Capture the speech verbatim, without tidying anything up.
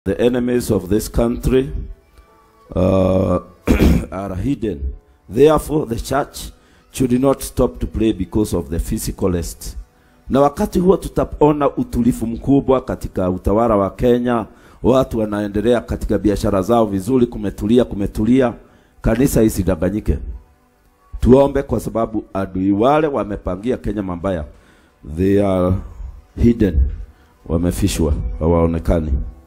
The enemies of this country uh, are hidden. Therefore, the church should not stop to pray because of the physicalist. Na wakati huo tutaona utulifu mkubwa katika utawala wa Kenya, watu wanaendelea katika biashara zao vizuri, kumetulia kumetulia, kanisa isidanganyike. Tuombe kwa sababu adui wale wamepangia Kenya mambaya. They are hidden, wamefishwa, hawaonekani.